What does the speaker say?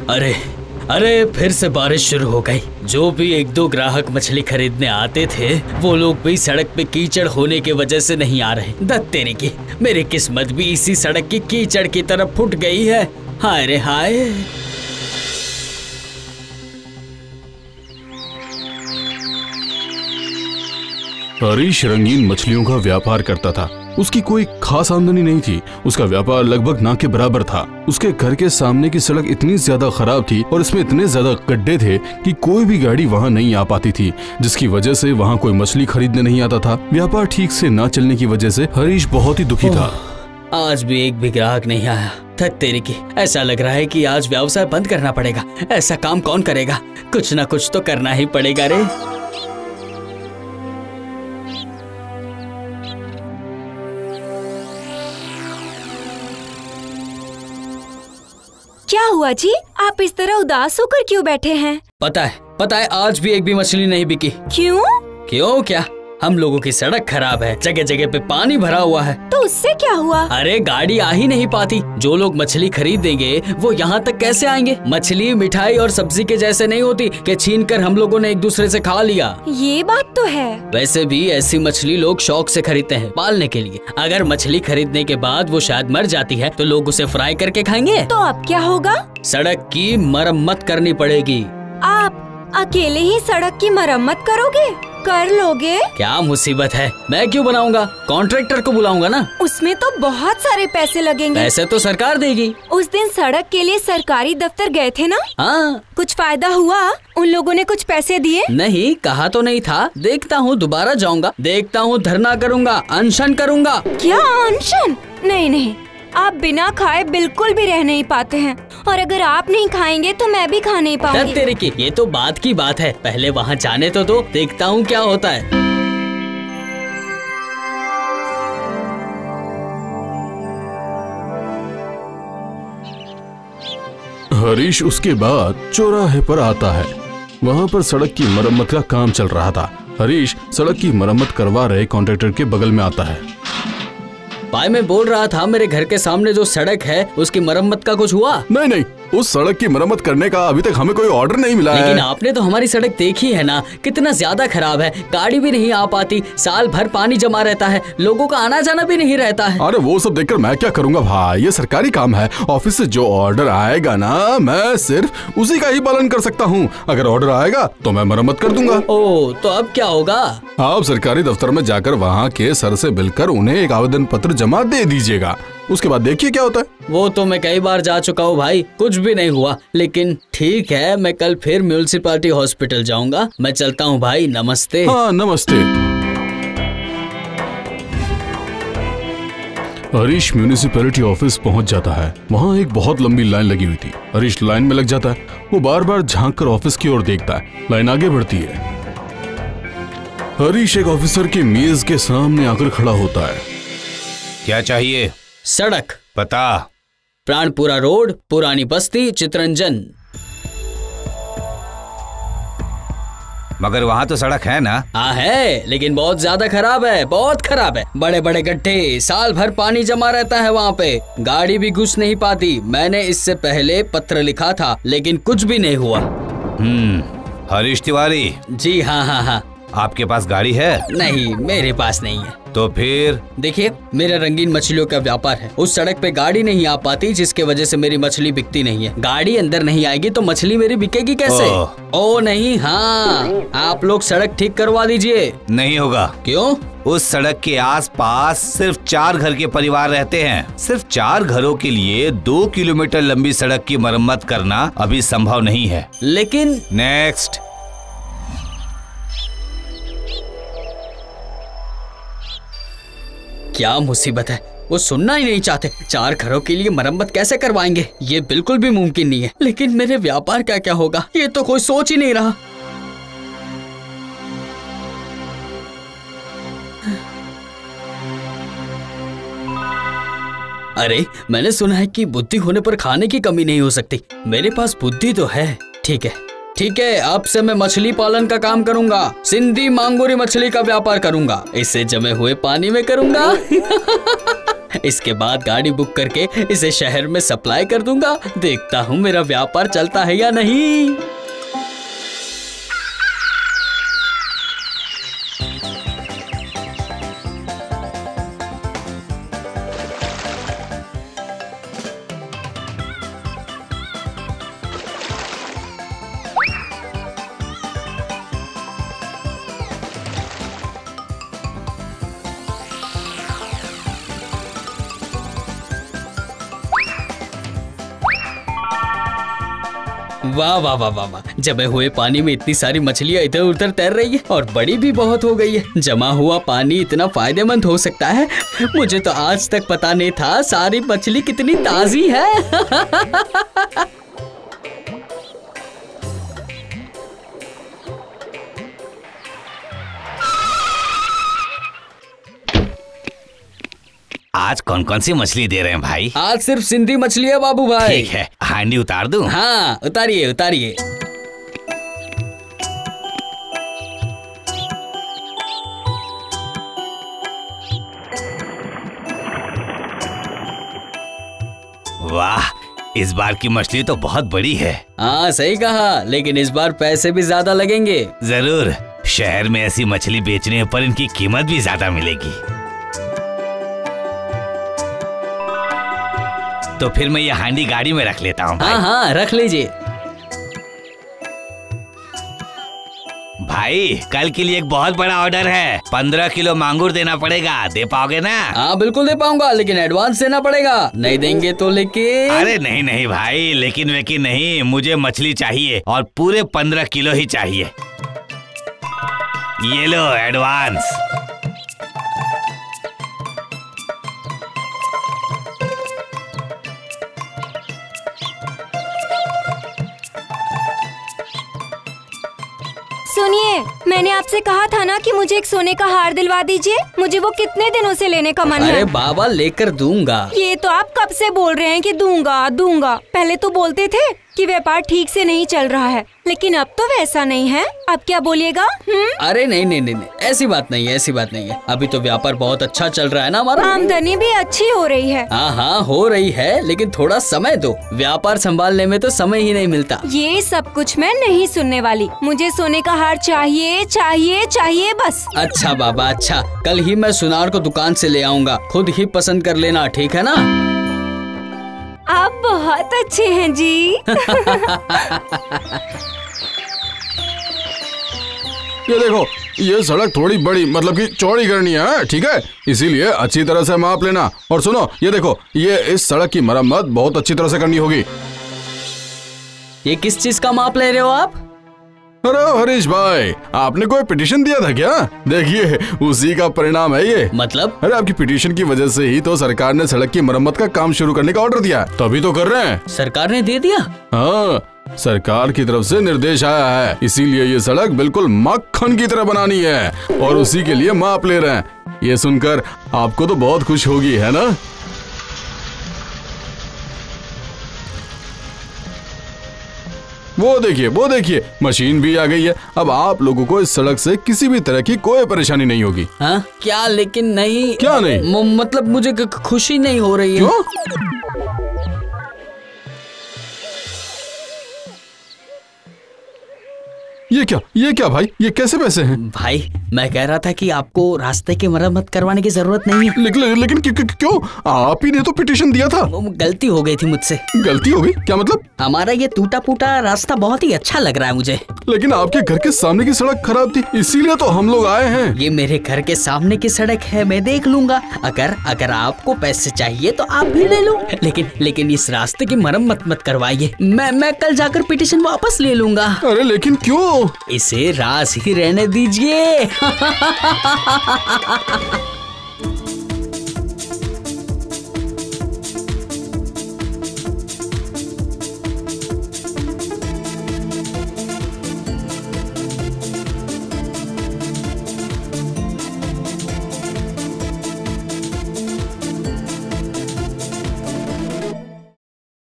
अरे अरे फिर से बारिश शुरू हो गई। जो भी एक दो ग्राहक मछली खरीदने आते थे वो लोग भी सड़क पे कीचड़ होने की वजह से नहीं आ रहे। दत्त तेरी की, मेरी किस्मत भी इसी सड़क की कीचड़ की तरफ फुट गई है। हाय रे हाय। हरीश रंगीन मछलियों का व्यापार करता था। उसकी कोई खास आमदनी नहीं थी। उसका व्यापार लगभग ना के बराबर था। उसके घर के सामने की सड़क इतनी ज्यादा खराब थी और इसमें इतने ज्यादा गड्ढे थे कि कोई भी गाड़ी वहां नहीं आ पाती थी, जिसकी वजह से वहां कोई मछली खरीदने नहीं आता था। व्यापार ठीक से ना चलने की वजह से हरीश बहुत ही दुखी था। आज भी एक भी ग्राहक नहीं आया। धत तेरी की, ऐसा लग रहा है कि आज व्यवसाय बंद करना पड़ेगा। ऐसा काम कौन करेगा? कुछ ना कुछ तो करना ही पड़ेगा रे। क्या हुआ जी? आप इस तरह उदास होकर क्यों बैठे हैं? पता है आज भी एक भी मछली नहीं बिकी। क्यों? क्यों क्या? हम लोगों की सड़क खराब है, जगह जगह पे पानी भरा हुआ है। तो उससे क्या हुआ? अरे गाड़ी आ ही नहीं पाती। जो लोग मछली खरीदेंगे वो यहाँ तक कैसे आएंगे? मछली मिठाई और सब्जी के जैसे नहीं होती कि छीन कर हम लोगों ने एक दूसरे से खा लिया। ये बात तो है। वैसे भी ऐसी मछली लोग शौक से खरीदते हैं, पालने के लिए। अगर मछली खरीदने के बाद वो शायद मर जाती है तो लोग उसे फ्राई करके खाएंगे। तो अब क्या होगा? सड़क की मरम्मत करनी पड़ेगी। आप अकेले ही सड़क की मरम्मत करोगे? कर लोगे? क्या मुसीबत है, मैं क्यों बनाऊंगा? कॉन्ट्रैक्टर को बुलाऊंगा ना। उसमें तो बहुत सारे पैसे लगेंगे। पैसे तो सरकार देगी। उस दिन सड़क के लिए सरकारी दफ्तर गए थे ना? हाँ। कुछ फायदा हुआ? उन लोगों ने कुछ पैसे दिए? नहीं, कहा तो नहीं था। देखता हूँ, दोबारा जाऊंगा। देखता हूँ, धरना करूंगा, अनशन करूंगा। क्या अनशन? नहीं, आप बिना खाए बिल्कुल भी रह नहीं पाते हैं, और अगर आप नहीं खाएंगे तो मैं भी खा नहीं पाऊंगी। तेरे की, ये तो बात की बात है। पहले वहाँ जाने तो दो, देखता हूँ क्या होता है। हरीश उसके बाद चौराहे पर आता है। वहाँ पर सड़क की मरम्मत का काम चल रहा था। हरीश सड़क की मरम्मत करवा रहे कॉन्ट्रैक्टर के बगल में आता है। भाई मैं बोल रहा था, मेरे घर के सामने जो सड़क है उसकी मरम्मत का कुछ हुआ? नहीं, उस सड़क की मरम्मत करने का अभी तक हमें कोई ऑर्डर नहीं मिला है। लेकिन आपने तो हमारी सड़क देखी है ना, कितना ज्यादा खराब है। गाड़ी भी नहीं आ पाती, साल भर पानी जमा रहता है, लोगों का आना जाना भी नहीं रहता है। अरे वो सब देखकर मैं क्या करूँगा भाई, ये सरकारी काम है। ऑफिस से जो ऑर्डर आएगा ना, मैं सिर्फ उसी का ही पालन कर सकता हूँ। अगर ऑर्डर आएगा तो मैं मरम्मत कर दूंगा। ओह, तो अब क्या होगा? आप सरकारी दफ्तर में जाकर वहाँ के सर से मिलकर उन्हें एक आवेदन पत्र जमा दे दीजिएगा। उसके बाद देखिए क्या होता है। वो तो मैं कई बार जा चुका हूँ भाई, कुछ भी नहीं हुआ। लेकिन ठीक है, मैं कल फिर म्यूनिसिपैलिटी हॉस्पिटल जाऊंगा। मैं चलता हूँ भाई, नमस्ते। हाँ, नमस्ते। हरीश म्यूनिसिपैलिटी ऑफिस पहुंच जाता है। वहाँ एक बहुत लंबी लाइन लगी हुई थी। हरीश लाइन में लग जाता है। वो बार बार झांक कर ऑफिस की ओर देखता है। लाइन आगे बढ़ती है। हरीश एक ऑफिसर की मेज के सामने आकर खड़ा होता है। क्या चाहिए? सड़क। पता? प्राणपुरा रोड, पुरानी बस्ती, चितरंजन। मगर वहाँ तो सड़क है ना? हाँ है, लेकिन बहुत ज्यादा खराब है, बहुत खराब है। बड़े बड़े गड्ढे, साल भर पानी जमा रहता है वहाँ पे, गाड़ी भी घुस नहीं पाती। मैंने इससे पहले पत्र लिखा था लेकिन कुछ भी नहीं हुआ। हरीश तिवारी? जी हाँ। आपके पास गाड़ी है? नहीं, मेरे पास नहीं है। तो फिर? देखिए, मेरा रंगीन मछलियों का व्यापार है। उस सड़क पे गाड़ी नहीं आ पाती, जिसके वजह से मेरी मछली बिकती नहीं है। गाड़ी अंदर नहीं आएगी तो मछली मेरी बिकेगी कैसे? ओ नहीं, हाँ, आप लोग सड़क ठीक करवा दीजिए। नहीं होगा। क्यों? उस सड़क के आसपास सिर्फ 4 घर के परिवार रहते हैं। सिर्फ 4 घरों के लिए 2 किलोमीटर लंबी सड़क की मरम्मत करना अभी संभव नहीं है। लेकिन नेक्स्ट। क्या मुसीबत है, वो सुनना ही नहीं चाहते। 4 घरों के लिए मरम्मत कैसे करवाएंगे? ये बिल्कुल भी मुमकिन नहीं है। लेकिन मेरे व्यापार का क्या होगा, ये तो कोई सोच ही नहीं रहा। अरे, मैंने सुना है कि बुद्धि होने पर खाने की कमी नहीं हो सकती। मेरे पास बुद्धि तो है। ठीक है, अब से मैं मछली पालन का काम करूंगा। सिंधी मांगूरी मछली का व्यापार करूंगा। इसे जमे हुए पानी में करूंगा। इसके बाद गाड़ी बुक करके इसे शहर में सप्लाई कर दूंगा। देखता हूँ मेरा व्यापार चलता है या नहीं। वाह वाह वाह वाह वाह, जमे हुए पानी में इतनी सारी मछलियाँ इधर उधर तैर रही है और बड़ी भी बहुत हो गई है। जमा हुआ पानी इतना फायदेमंद हो सकता है, मुझे तो आज तक पता नहीं था। सारी मछली कितनी ताजी है। आज कौन कौन सी मछली दे रहे हैं भाई? आज सिर्फ सिंधी मछली है बाबू भाई। ठीक है, हांडी उतार दूं? हाँ उतारिए उतारिए। वाह, इस बार की मछली तो बहुत बड़ी है। हाँ सही कहा, लेकिन इस बार पैसे भी ज्यादा लगेंगे। जरूर, शहर में ऐसी मछली बेचने पर इनकी कीमत भी ज्यादा मिलेगी। तो फिर मैं ये हांडी गाड़ी में रख लेता हूँ। हाँ हाँ रख लीजिए। भाई, कल के लिए एक बहुत बड़ा ऑर्डर है। 15 किलो मांगुर देना पड़ेगा, दे पाओगे ना? हाँ बिल्कुल दे पाऊंगा, लेकिन एडवांस देना पड़ेगा। नहीं देंगे तो लेकिन। अरे नहीं नहीं भाई, लेकिन वेकिन नहीं, मुझे मछली चाहिए और पूरे 15 किलो ही चाहिए। ये लो एडवांस। सुनिए, मैंने आपसे कहा था ना कि मुझे एक सोने का हार दिलवा दीजिए। मुझे वो कितने दिनों से लेने का मन है। अरे बाबा लेकर दूंगा। ये तो आप कब से बोल रहे हैं कि दूंगा दूंगा। पहले तो बोलते थे कि व्यापार ठीक से नहीं चल रहा है, लेकिन अब तो वैसा नहीं है। अब क्या बोलिएगा? अरे नहीं नहीं नहीं नहीं, ऐसी बात नहीं है, ऐसी बात नहीं है। अभी तो व्यापार बहुत अच्छा चल रहा है ना हमारा। आमदनी भी अच्छी हो रही है। हाँ हाँ हो रही है, लेकिन थोड़ा समय दो। व्यापार संभालने में तो समय ही नहीं मिलता। ये सब कुछ मैं नहीं सुनने वाली। मुझे सोने का हार चाहिए चाहिए चाहिए बस। अच्छा बाबा अच्छा, कल ही मैं सुनार को दुकान से ले आऊंगा। खुद ही पसंद कर लेना, ठीक है ना? आप बहुत अच्छे हैं जी। ये देखो, ये सड़क थोड़ी बड़ी मतलब कि चौड़ी करनी है, ठीक है? इसीलिए अच्छी तरह से माप लेना। और सुनो, ये देखो, ये इस सड़क की मरम्मत बहुत अच्छी तरह से करनी होगी। ये किस चीज का माप ले रहे हो आप? अरे हरीश भाई, आपने कोई पिटीशन दिया था क्या? देखिए, उसी का परिणाम है ये। मतलब? अरे आपकी पिटीशन की वजह से ही तो सरकार ने सड़क की मरम्मत का काम शुरू करने का ऑर्डर दिया, तभी तो कर रहे हैं। सरकार ने दे दिया? हाँ, सरकार की तरफ से निर्देश आया है, इसीलिए ये सड़क बिल्कुल मक्खन की तरह बनानी है और उसी के लिए माप ले रहे हैं। ये सुनकर आपको तो बहुत खुश होगी, है ना? वो देखिए, मशीन भी आ गई है। अब आप लोगों को इस सड़क से किसी भी तरह की कोई परेशानी नहीं होगी। हाँ? क्या लेकिन नहीं? क्या नहीं? मतलब मुझे खुशी नहीं हो रही है। क्यों? ये क्या भाई, ये कैसे पैसे हैं? भाई मैं कह रहा था कि आपको रास्ते की मरम्मत करवाने की जरूरत नहीं है। लेकिन क्यों? आप ही ने तो पिटीशन दिया था। गलती हो गई थी मुझसे। गलती हो गई? क्या मतलब? हमारा ये टूटा फूटा रास्ता बहुत ही अच्छा लग रहा है मुझे। लेकिन आपके घर के सामने की सड़क खराब थी, इसीलिए तो हम लोग आए हैं। ये मेरे घर के सामने की सड़क है, मैं देख लूंगा। अगर आपको पैसे चाहिए तो आप भी ले लो, लेकिन इस रास्ते की मरम्मत मत करवाइए। मैं कल जाकर पिटीशन वापस ले लूंगा। अरे लेकिन क्यों? इसे राज ही रहने दीजिए।